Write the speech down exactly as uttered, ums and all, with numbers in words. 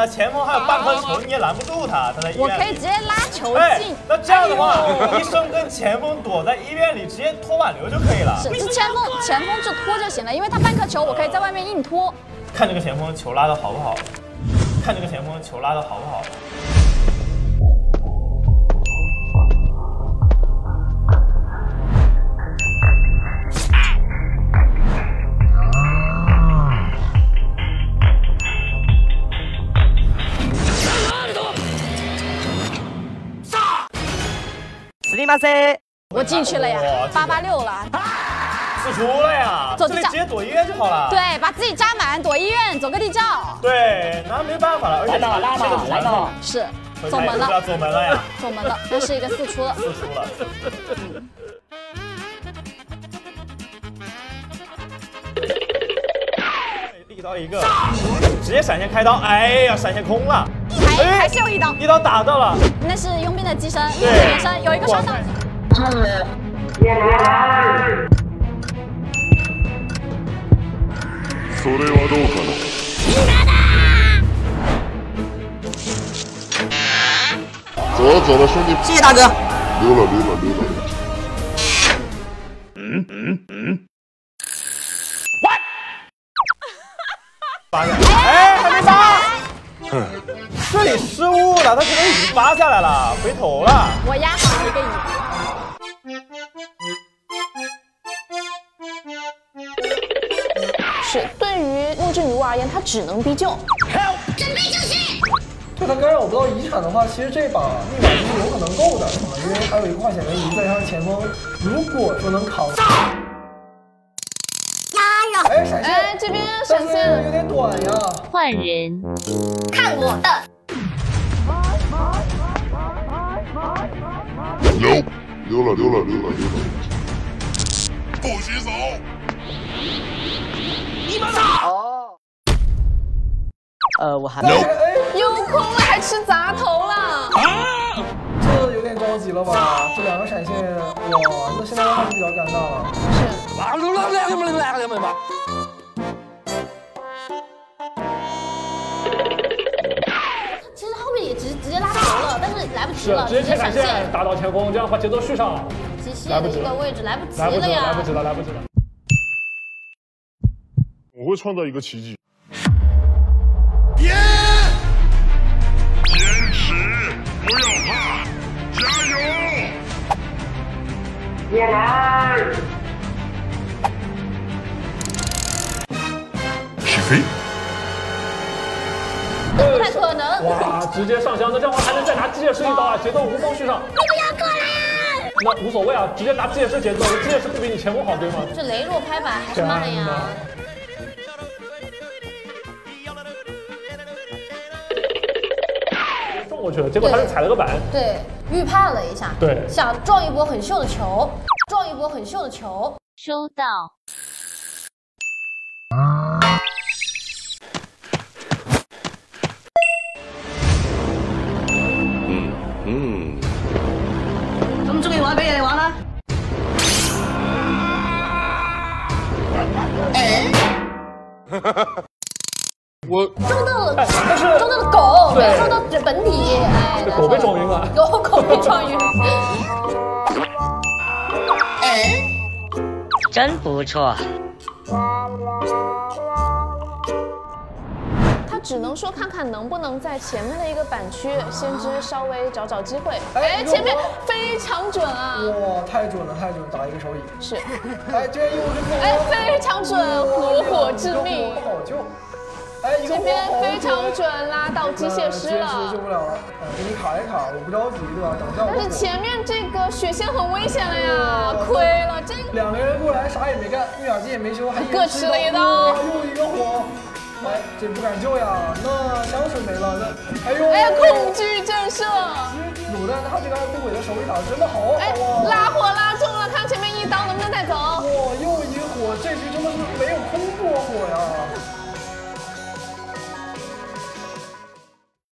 那前锋还有半颗球，你也拦不住他，他在医院里。 我可以直接拉球进。 那这样的话，医生跟前锋躲在医院里，直接拖挽留就可以了。 是，是前锋前锋就拖就行了，因为他半颗球，我可以在外面硬拖。 看这个前锋球拉的好不好？看这个前锋球拉的好不好？ 我进去了呀，八八六了， 四出了呀，这里直接躲医院就好了。 对，把自己扎满，躲医院，走个地窖。 对，那没办法了，而且来吧，来吧，来吧， 是走门了， 走门了呀， 走门了，那是一个四出了， 四出了。一刀一个，直接闪现开刀，哎呀，闪现空了， 还还是有一刀， 一刀打到了， 那是佣兵的机身， 对， 原身有一个双刀。 それはどうかな。走了走了，兄弟， 谢谢大哥。 溜了溜了溜了。 嗯嗯嗯。 哎，还没扒！这里失误了，他可能已经扒下来了，回头了。 我压好了一个乙。 是，对于木质女巫而言，她只能逼救。 准备就绪。 对他干扰不到遗产的话，其实这把密码是有可能够的，因为还有一个化险为夷，再加上前锋，如果说能扛。 哎，闪现！ 哎，这边闪现有点短呀。 换人， 看我的！ 溜，溜了溜了溜了溜了。不许走！ 你们哦。呃，我还。 有空了还吃砸头了。 这有点着急了吧？这两个闪现，哇，那现在还是比较尴尬了。 是。 其实后面也直直接拉球了，但是来不及了， 直接切闪现打到前锋，这样把节奏续上了。 机械的一个位置来不及了呀！ 来不及了，来不及了。 我会创造一个奇迹。 别！坚持，不要怕，加油！我来！起飞！ 不太可能！ 哇，直接上香，那这样的话还能再拿机械师一刀啊，节奏无缝续上。 你不要过来！ 那无所谓啊，直接拿机械师节奏，机械师不比你前锋好对吗？ 这雷洛拍板还是慢呀。 撞过去了，结果他是踩了个板， 对，预判了一下， 对， 想撞一波很秀的球，撞一波很秀的球， 收到。 嗯嗯。 咁中意玩俾人哋玩啦。 我撞到了，撞到了狗，没撞到本体，哎， 狗被撞晕了， 狗狗被撞晕。 真不错。 他只能说看看能不能在前面的一个板区，先知稍微找找机会。哎，前面非常准啊！ 哇，太准了，太准，打一个手影。 是。 哎，这边又是哎，非常准，火火致命。 不好救。 哎， 这边非常准，拉到机械师了， 机械师救不了了，呃，给你卡一卡，我不着急，对吧？等效果。 但是前面这个血线很危险了呀，亏了这个。 两个人过来啥也没干，密码机也没修，还各吃了一刀， 又一个火，哎，这不敢救呀，那香水没了，那哎呦， 哎呀，恐惧震慑。 卤蛋他这个护尾的手里打的真的好好哎，拉火拉中了，看前面一刀能不能带走。 哇，又一火，这局真的是没有空过火呀。